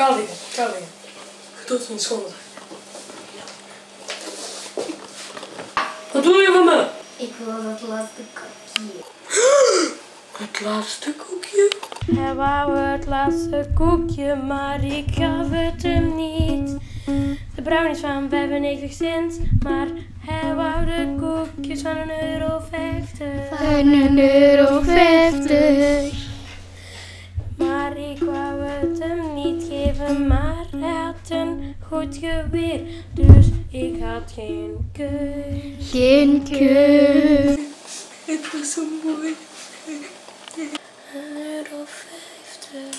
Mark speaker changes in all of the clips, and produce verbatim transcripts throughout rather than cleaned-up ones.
Speaker 1: Ga liggen, ga liggen. Je doet het niet schoon. Wat doe je van me?
Speaker 2: Ik wil dat laatste koekje.
Speaker 1: Het laatste koekje?
Speaker 3: Hij wou het laatste koekje, maar ik gaf het hem niet. De brownies van vijfennegentig cent, maar hij wou de koekjes van een euro vijftig.
Speaker 2: Van een euro vijftig.
Speaker 3: Maar ik wou het hem niet geven, maar hij had een goed geweer. Dus ik had geen keus.
Speaker 2: Geen keus.
Speaker 1: Het was zo mooi.
Speaker 3: Een euro vijftig.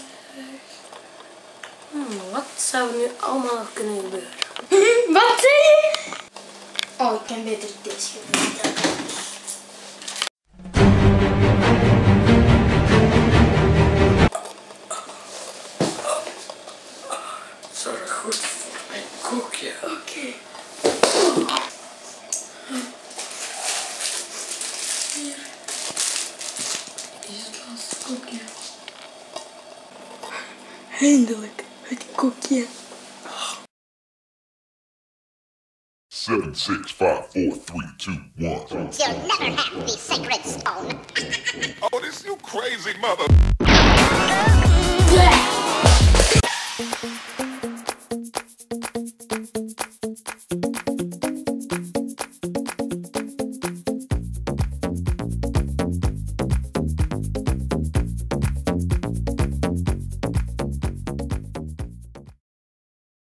Speaker 3: Hmm, wat zou er nu allemaal nog kunnen gebeuren?
Speaker 2: Wat zeg je? Oh, ik kan beter deze gebruiken.
Speaker 1: Zorg goed voor mijn koekje. Oké. Okay. Hier. Dit is het laatste koekje. Eindelijk het koekje.
Speaker 4: Seven, six, five, four, three, two, one.
Speaker 5: You'll never have the sacred stone.
Speaker 4: Oh, this you crazy mother.
Speaker 2: Blech.